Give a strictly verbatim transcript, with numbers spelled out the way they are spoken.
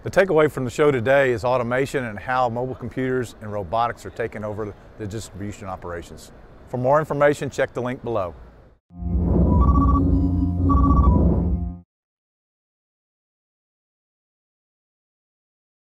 The takeaway from the show today is automation and how mobile computers and robotics are taking over the distribution operations. For more information, check the link below.